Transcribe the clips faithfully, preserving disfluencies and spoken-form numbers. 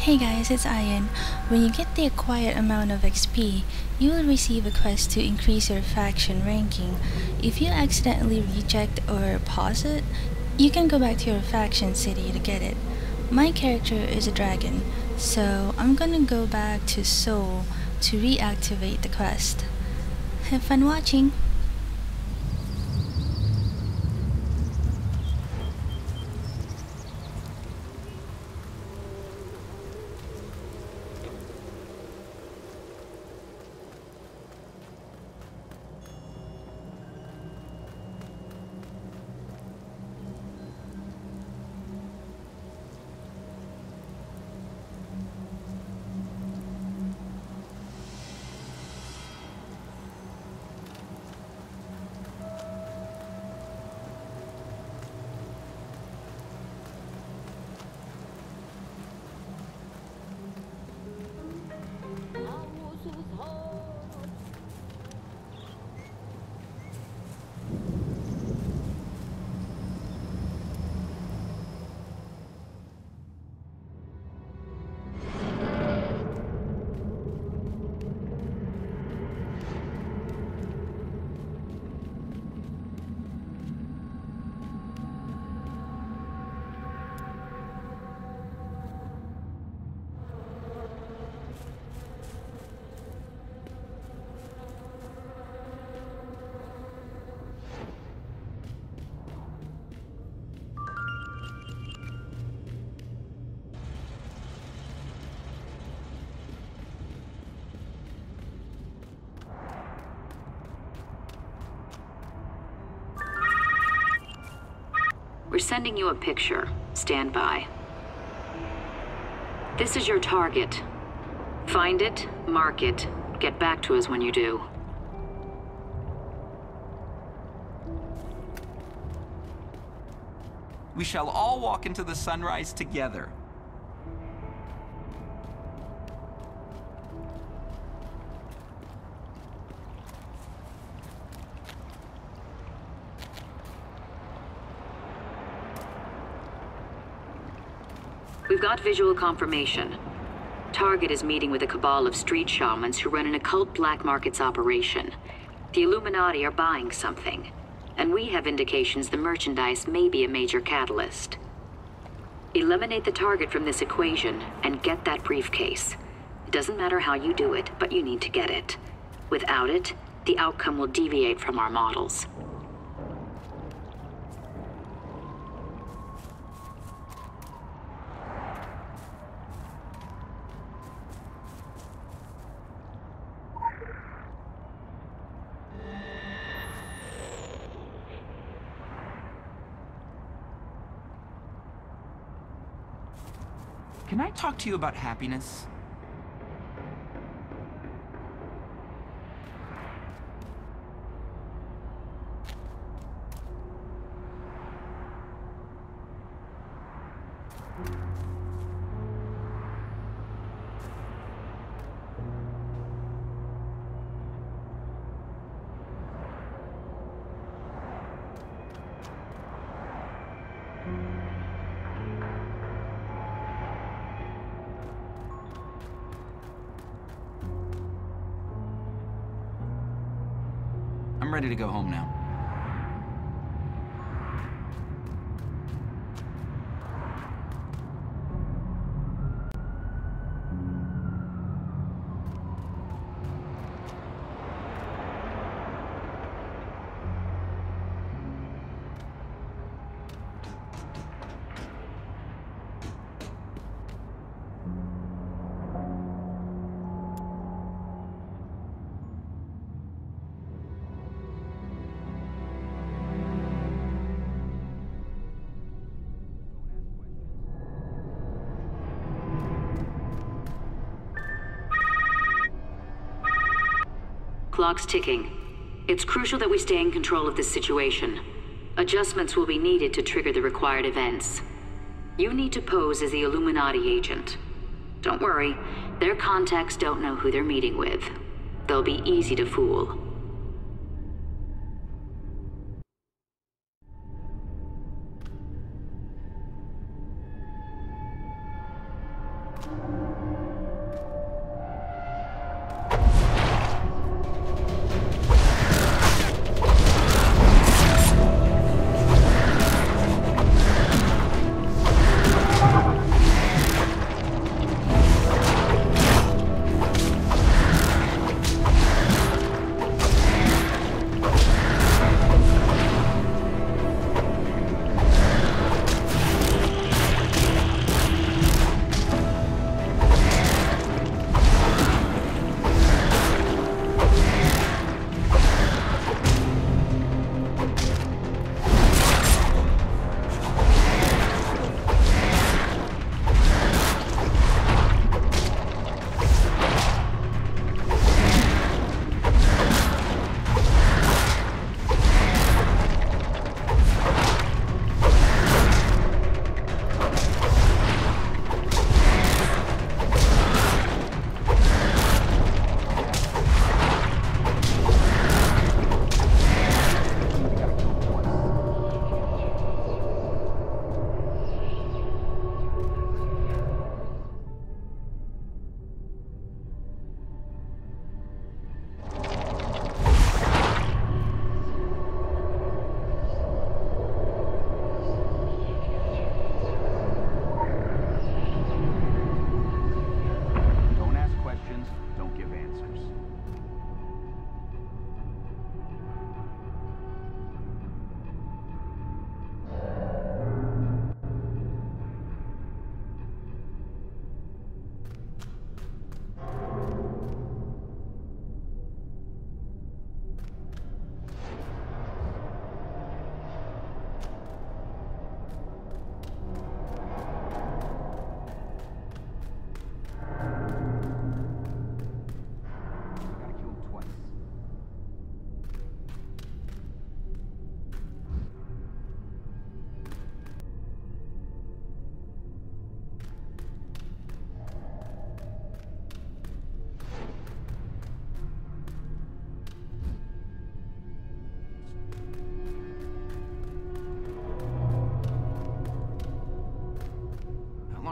Hey guys, it's Ayin. When you get the acquired amount of X P, you will receive a quest to increase your faction ranking. If you accidentally reject or pause it, you can go back to your faction city to get it. My character is a dragon, so I'm gonna go back to Seoul to reactivate the quest. Have fun watching! We're sending you a picture. Stand by. This is your target. Find it, mark it, get back to us when you do. We shall all walk into the sunrise together. We've got visual confirmation. Target is meeting with a cabal of street shamans who run an occult black markets operation. The Illuminati are buying something, and we have indications the merchandise may be a major catalyst. Eliminate the target from this equation and get that briefcase. It doesn't matter how you do it, but you need to get it. Without it, the outcome will deviate from our models. Can I talk to you about happiness? I'm ready to go home now. Clock's ticking. It's crucial that we stay in control of this situation. Adjustments will be needed to trigger the required events. You need to pose as the Illuminati agent. Don't worry, their contacts don't know who they're meeting with. They'll be easy to fool. You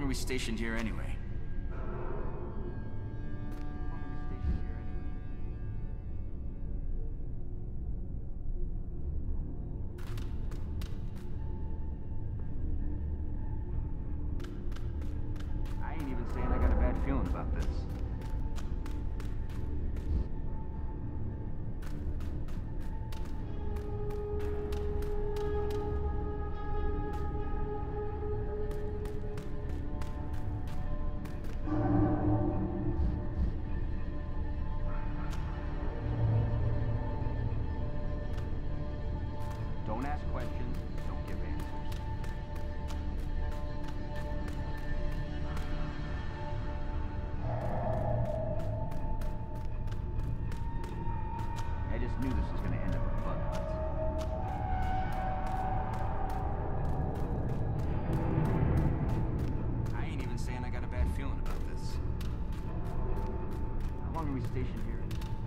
long are we stationed here anyway? I ain't even saying I got a bad feeling about this. Don't ask questions, don't give answers. I just knew this was going to end up a bug hunt. I ain't even saying I got a bad feeling about this. How long are we stationed here?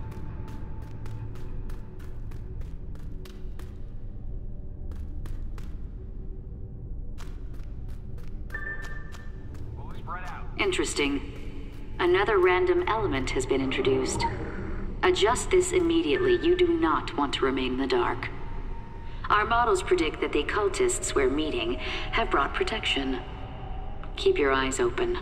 Interesting. Another random element has been introduced. Adjust this immediately. You do not want to remain in the dark. Our models predict that the cultists we're meeting have brought protection. Keep your eyes open.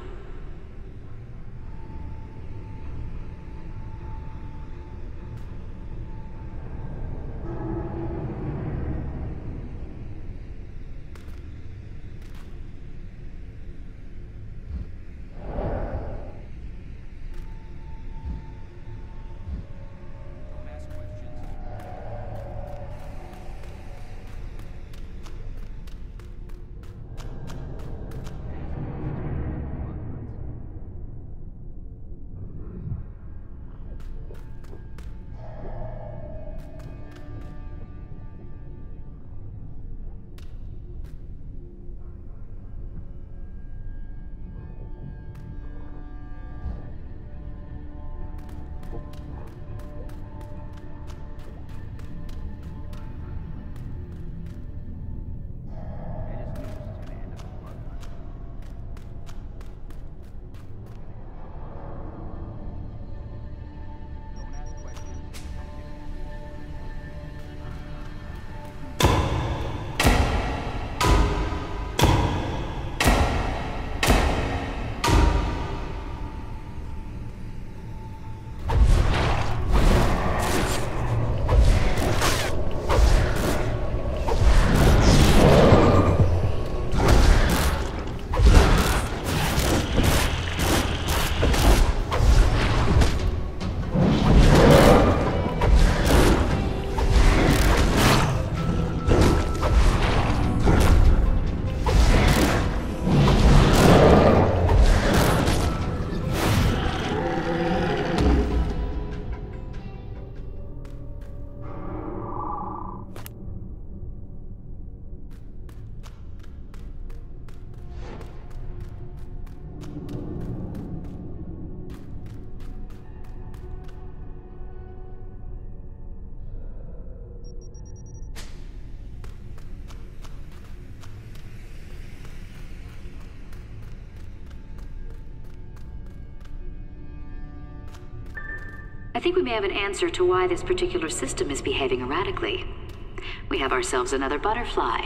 I think we may have an answer to why this particular system is behaving erratically. We have ourselves another butterfly.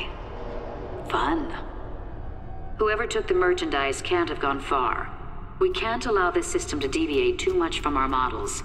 Fun. Whoever took the merchandise can't have gone far. We can't allow this system to deviate too much from our models.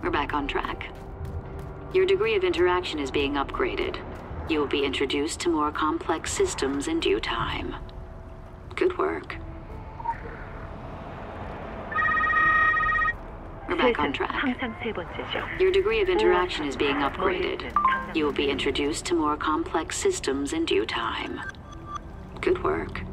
We're back on track. Your degree of interaction is being upgraded. You will be introduced to more complex systems in due time. Good work. We're back on track. Your degree of interaction is being upgraded. You will be introduced to more complex systems in due time. Good work.